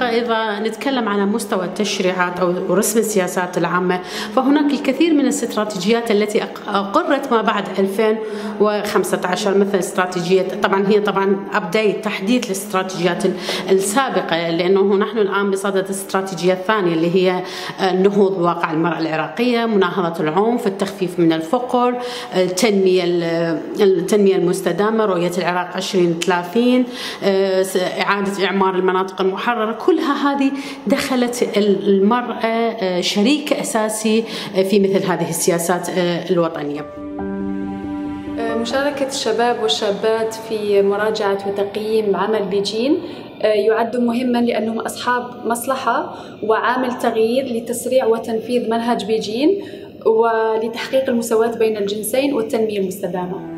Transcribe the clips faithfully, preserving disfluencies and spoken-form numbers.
إذا نتكلم على مستوى التشريعات أو رسم السياسات العامة، فهناك الكثير من الاستراتيجيات التي أقرت ما بعد ألفين وخمسة عشر، مثل استراتيجية، طبعا هي طبعا أبديت تحديث الاستراتيجيات السابقة، لأنه نحن الآن بصدد الاستراتيجية الثانية اللي هي النهوض بواقع المرأة العراقية، مناهضة العنف، التخفيف من الفقر، التنمية التنمية المستدامة، رؤية العراق عشرين ثلاثين، إعادة إعمار المناطق المحررة. كلها هذه دخلت المرأة شريك أساسي في مثل هذه السياسات الوطنية. مشاركة الشباب والشابات في مراجعة وتقييم عمل بيجين يعد مهما لأنهم أصحاب مصلحة وعامل تغيير لتسريع وتنفيذ منهج بيجين ولتحقيق المساواة بين الجنسين والتنمية المستدامة.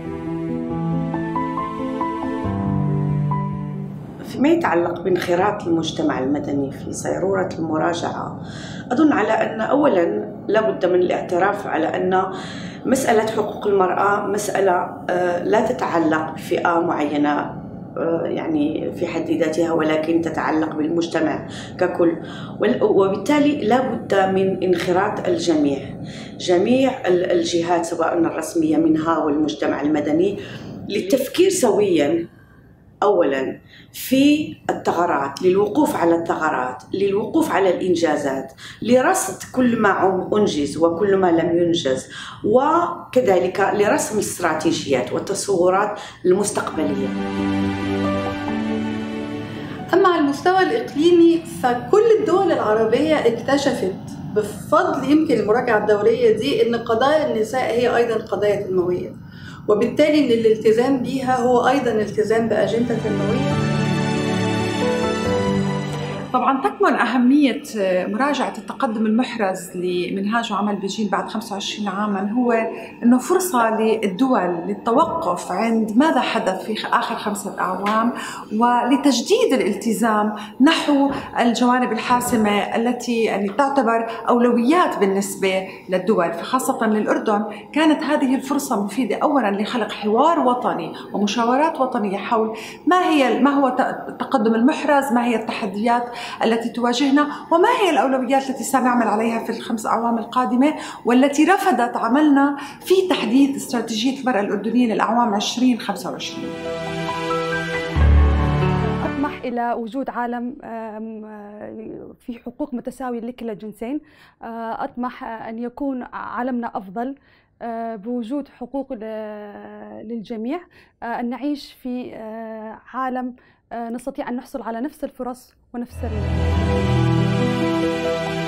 فيما يتعلق بانخراط المجتمع المدني في صيرورة المراجعة، أظن على أن أولاً لابد من الاعتراف على أن مسألة حقوق المرأة مسألة لا تتعلق بفئة معينة يعني في حد ذاتها، ولكن تتعلق بالمجتمع ككل، وبالتالي لا بد من انخراط الجميع، جميع الجهات سواء الرسمية منها والمجتمع المدني، للتفكير سويا أولا في الثغرات، للوقوف على الثغرات، للوقوف على الإنجازات، لرصد كل ما أنجز وكل ما لم ينجز، وكذلك لرسم الاستراتيجيات والتصورات المستقبلية. أما على المستوى الإقليمي فكل الدول العربية اكتشفت بفضل يمكن المراجعة الدورية دي أن قضايا النساء هي أيضا قضايا تنموية، وبالتالي أن الالتزام بيها هو أيضا التزام بأجندة تنموية. طبعا تكمن أهمية مراجعة التقدم المحرز لمنهاج وعمل بيجين بعد خمسة وعشرين عاما هو أنه فرصة للدول للتوقف عند ماذا حدث في آخر خمسة أعوام ولتجديد الالتزام نحو الجوانب الحاسمة التي يعني تعتبر أولويات بالنسبة للدول، فخاصة للأردن كانت هذه الفرصة مفيدة أولا لخلق حوار وطني ومشاورات وطنية حول ما هي ما هو التقدم المحرز، ما هي التحديات التي تواجهنا، وما هي الأولويات التي سنعمل عليها في الخمس أعوام القادمة، والتي رفضت عملنا في تحديث استراتيجية المرأة الأردنية للأعوام عشرين خمسة وعشرين. أطمح إلى وجود عالم في حقوق متساوية لكلا الجنسين. أطمح أن يكون عالمنا أفضل بوجود حقوق للجميع، أن نعيش في عالم نستطيع أن نحصل على نفس الفرص ونفس